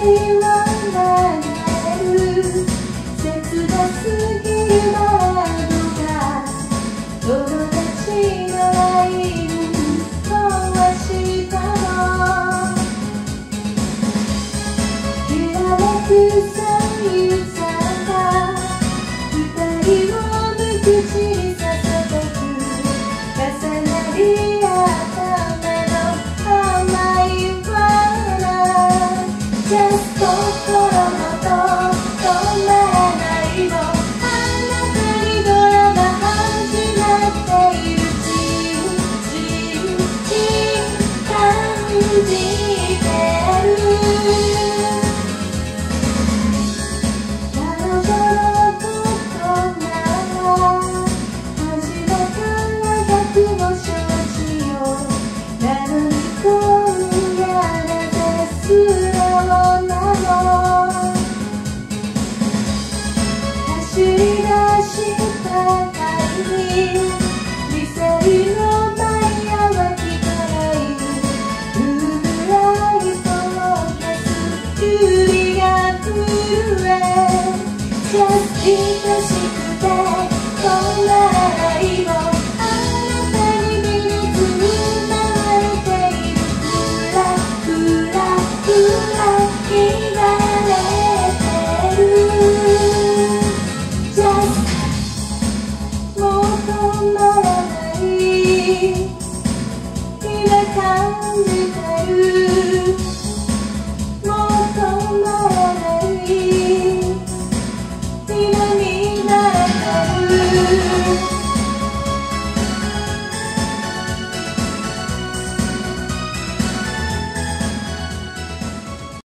は流れる切なすぎるバラードが友達の愛に壊したの。きらめく三遊さが二人を無口にさせてく重なり合った目の甘い笑い Just 心のと止まらないのあなたにドラマ始まっている感じてる彼女のことなら初めから逆も承知よなのに今夜なぜ素直なの走り出した帰りミサイルの前は聞かないブルーライトを消す指が震え Just 愛しくて止まらないのあなたに目につままれているふらふらふら言われてる Just もう止まらない今感じてる